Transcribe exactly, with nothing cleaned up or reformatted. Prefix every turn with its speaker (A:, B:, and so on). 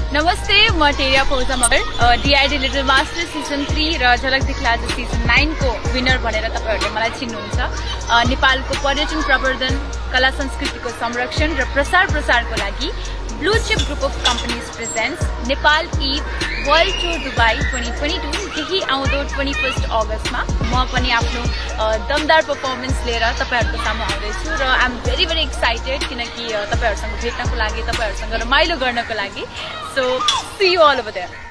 A: नमस्ते, म Teriya Fauja Magar DID little master season three र झलक दिखला सीजन नाइन को विनर भनेर तपाईहरुले मलाई चिन्नुहुन्छ। नेपालको पर्यटन प्रवर्धन, कला संस्कृतिको संरक्षण र प्रसार प्रसारको लागि blue chip group of companies presents Nepal Eid world tour Dubai twenty twenty two यही आउँदो ट्वेन्टी फर्स्ट अगस्तमा म पनि आफ्नो दमदार पर्फर्मेन्स लिएर तपाईहरुको सामु आउँदैछु र I am very very excited किनकि तपाईहरुसँग भेट्नको लागि, तपाईहरुसँग रमाइलो गर्नको लागि। So see you all over there.